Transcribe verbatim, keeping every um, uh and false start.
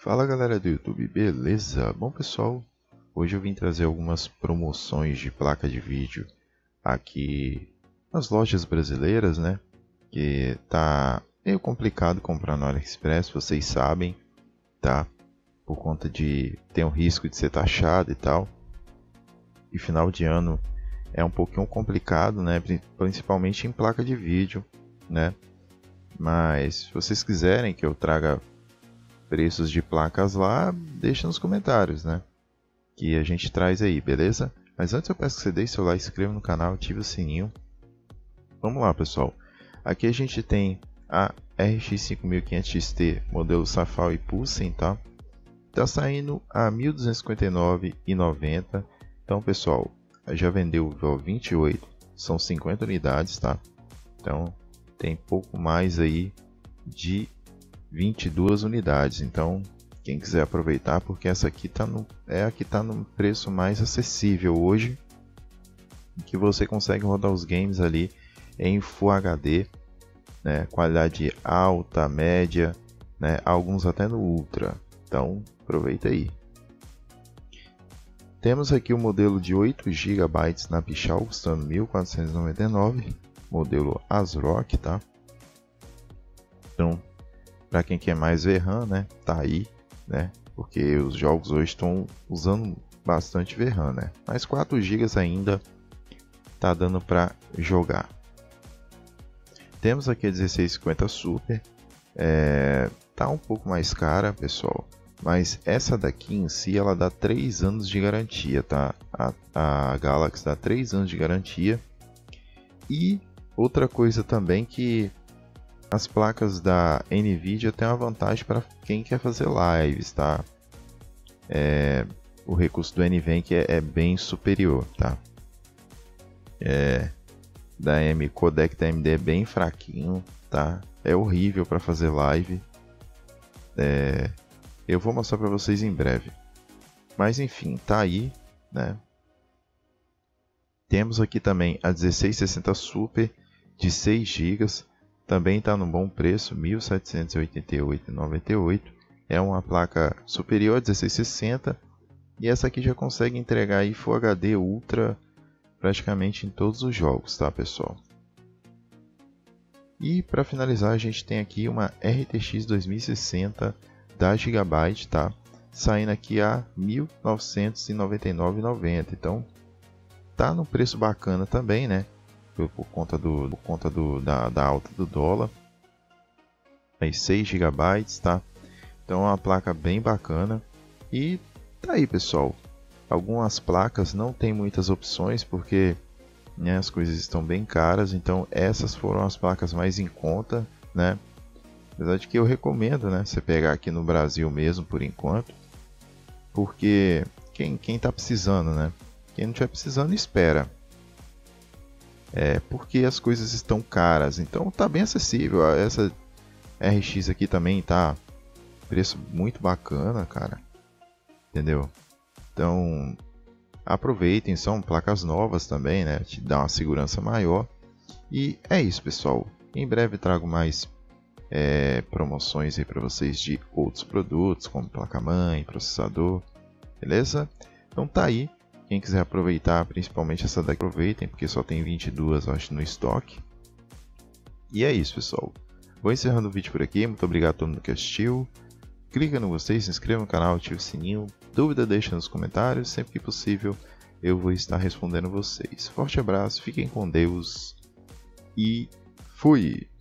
Fala galera do YouTube, beleza? Bom pessoal, hoje eu vim trazer algumas promoções de placa de vídeo aqui nas lojas brasileiras, né? Que tá meio complicado comprar no AliExpress, vocês sabem, tá? Por conta de ter um risco de ser taxado e tal. E final de ano é um pouquinho complicado, né? Principalmente em placa de vídeo, né? Mas se vocês quiserem que eu traga preços de placas lá, deixa nos comentários, né? Que a gente traz aí, beleza? Mas antes eu peço que você deixe seu like, se inscreva no canal, ative o sininho. Vamos lá, pessoal. Aqui a gente tem a R X cinco mil e quinhentos X T modelo Safari e Pulsen, tá? Tá saindo a mil duzentos e cinquenta e nove reais e noventa centavos. Então, pessoal, já vendeu o vinte e oito, são cinquenta unidades, tá? Então, tem pouco mais aí de vinte e duas unidades. Então, quem quiser aproveitar, porque essa aqui tá no, é a que está no preço mais acessível hoje, que você consegue rodar os games ali em Full H D, né, qualidade alta, média, né, alguns até no Ultra. Então, aproveita aí. Temos aqui o modelo de oito gigabytes na Pichau, custando mil quatrocentos e noventa e nove reais, modelo ASRock, tá? Então, para quem quer mais V RAM, né, tá aí, né, porque os jogos hoje estão usando bastante V RAM, né, mas quatro gigas ainda tá dando para jogar. Temos aqui a dezesseis cinquenta Super, é, tá um pouco mais cara, pessoal, mas essa daqui em si ela dá três anos de garantia, tá? A, a Galaxy dá três anos de garantia. E outra coisa também, que as placas da Nvidia têm uma vantagem para quem quer fazer lives, tá? É, o recurso do NVENC é, é bem superior, tá? É, da M, codec da A M D é bem fraquinho, tá? É horrível para fazer live. É, eu vou mostrar para vocês em breve. Mas enfim, tá aí, né? Temos aqui também a dezesseis sessenta Super de seis gigas. Também está num bom preço, mil setecentos e oitenta e oito reais e noventa e oito centavos. É uma placa superior a dezesseis sessenta. E essa aqui já consegue entregar aí Full H D Ultra praticamente em todos os jogos, tá, pessoal? E para finalizar, a gente tem aqui uma R T X dois mil e sessenta da Gigabyte, tá? Saindo aqui a mil novecentos e noventa e nove reais e noventa centavos. Então, tá num preço bacana também, né? Por, por conta, do, por conta do, da, da alta do dólar. Aí seis gigabytes, tá? Então é uma placa bem bacana. E tá aí, pessoal. Algumas placas não tem muitas opções porque, né, as coisas estão bem caras. Então essas foram as placas mais em conta, né? Apesar de que eu recomendo, né, você pegar aqui no Brasil mesmo por enquanto. Porque quem, quem tá precisando, né? Quem não estiver precisando, espera. É porque as coisas estão caras, então tá bem acessível. Essa R X aqui também tá preço muito bacana, cara, entendeu? Então aproveitem, são placas novas também, né? Te dá uma segurança maior. E é isso, pessoal. Em breve trago mais é, promoções aí para vocês de outros produtos, como placa-mãe, processador, beleza? Então tá aí. Quem quiser aproveitar, principalmente essa daqui, aproveitem, porque só tem vinte e duas, acho, no estoque. E é isso, pessoal. Vou encerrando o vídeo por aqui. Muito obrigado a todo mundo que assistiu. Clica no gostei, se inscreva no canal, ative o sininho. Dúvida, deixa nos comentários. Sempre que possível, eu vou estar respondendo vocês. Forte abraço, fiquem com Deus e fui!